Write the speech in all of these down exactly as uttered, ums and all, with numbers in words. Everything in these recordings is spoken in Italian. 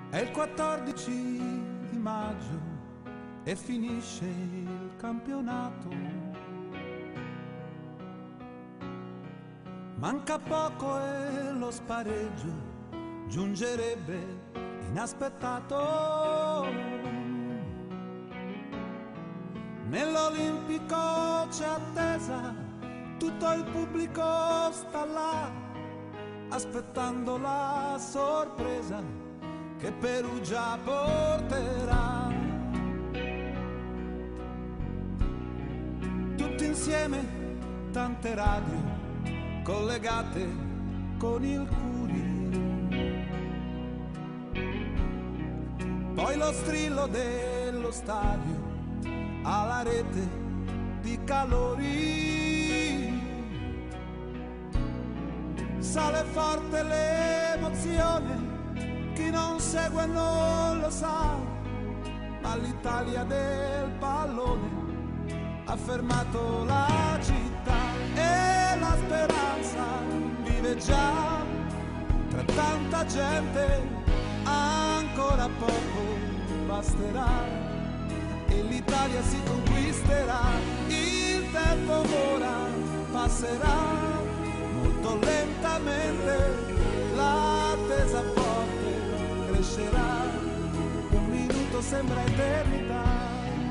È il quattordici di maggio e finisce il campionato. Manca poco e lo spareggio giungerebbe inaspettato. Nell'Olimpico c'è attesa, tutto il pubblico sta là, aspettando la sorpresa che Perugia porterà. Tutti insieme, tante radio collegate con il Curi, poi lo strillo dello stadio alla rete di calori. Sale forte l'emozione, chi non segue non lo sa, ma l'Italia del pallone ha fermato la città e la speranza vive già tra tanta gente. Ancora poco basterà e l'Italia si conquisterà. Il tempo ora passerà molto lentamente, l'attesa forte crescerà, un minuto sembra eternità.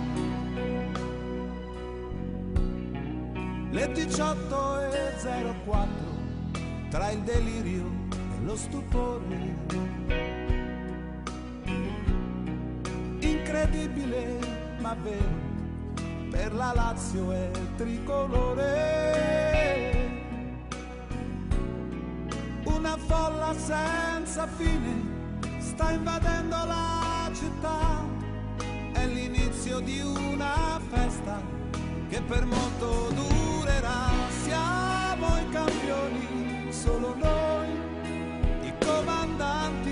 Le diciotto e zero quattro, tra il delirio e lo stupore, incredibile ma vero, per la Lazio è tricolore. Una folla senza fine sta invadendo la città, è l'inizio di una festa che per molto durerà. Siamo i campioni, solo noi, i comandanti,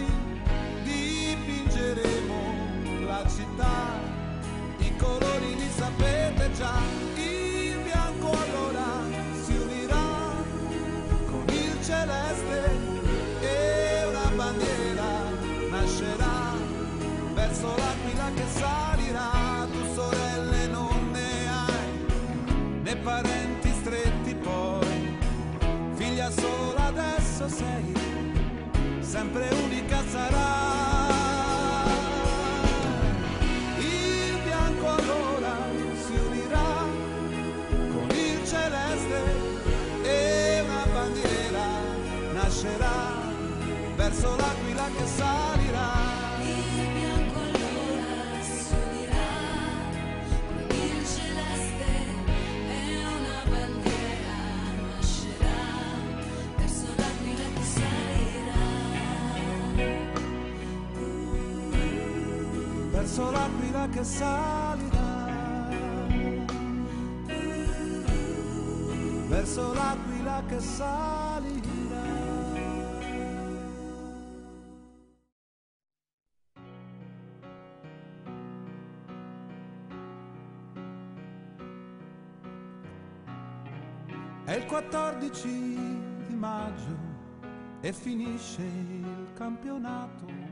dipingeremo la città. I colori li sapete già, il bianco allora si unirà con il celeste e una bandiera nascerà verso l'aquila che salirà. Tu sorelle non ne hai, né parenti stretti poi, figlia sola adesso sei, sempre unica sarà. Verso l'aquila che salirà. Il bianco allora si unirà con il celeste e una bandiera nascerà verso l'aquila che salirà. Verso l'aquila che salirà. Verso l'aquila che salirà. È il quattordici di maggio e finisce il campionato.